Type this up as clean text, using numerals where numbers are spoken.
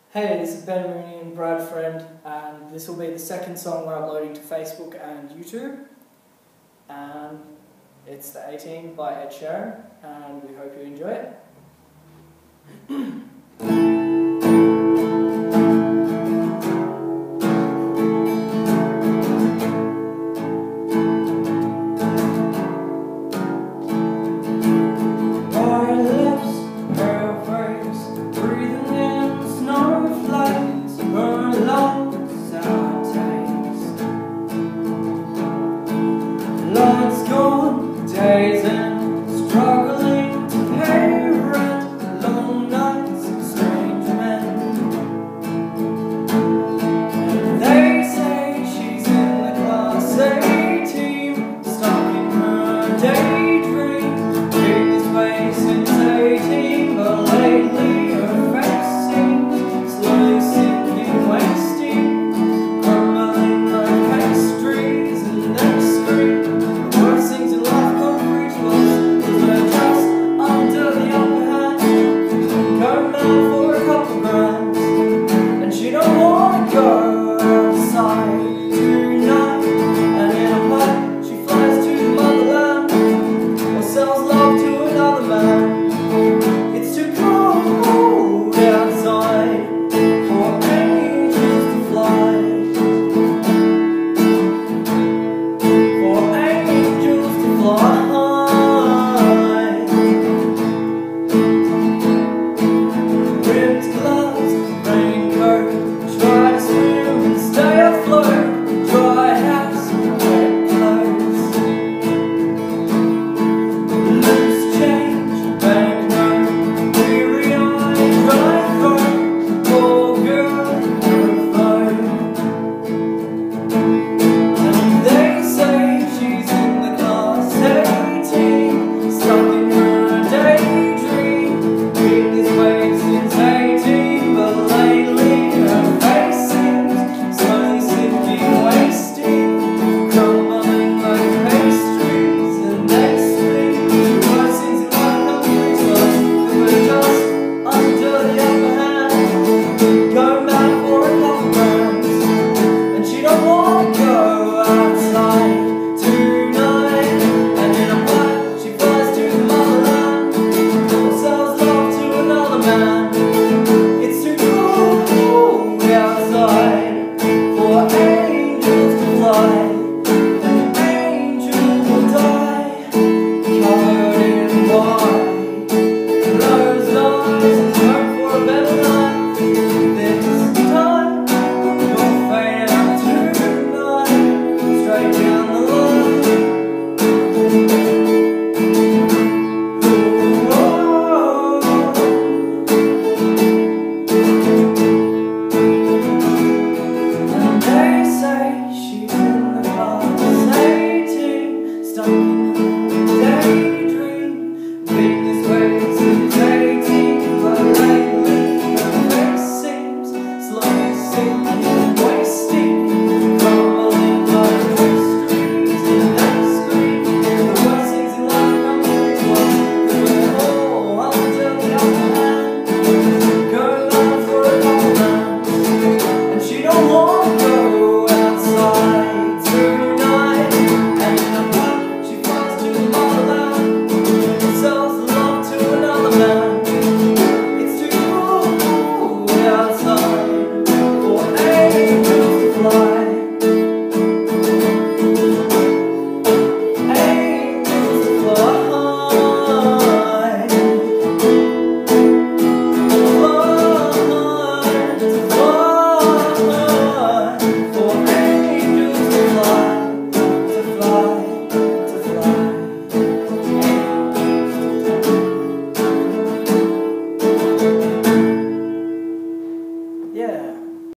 Hey, this is Ben Mooney and Freind, and this will be the second song we're uploading to Facebook and YouTube. It's The 18 by Ed Sheeran, and we hope you enjoy it. Lord's gone, days and struggling to pay rent, long nights, strange men. They say she's in the class A team, stuck in her daydream. Been this way since 18, but lately her face seems slowly sinking, wasting, crumbling like pastries, and then scream. Things in life come rituals, they're just under the upper hand. Going mad for a couple grand, and she don't wanna go outside tonight. And in a pipe she flies to the motherland, or sells love to another man. It's too cold outside for angels to fly. Ripped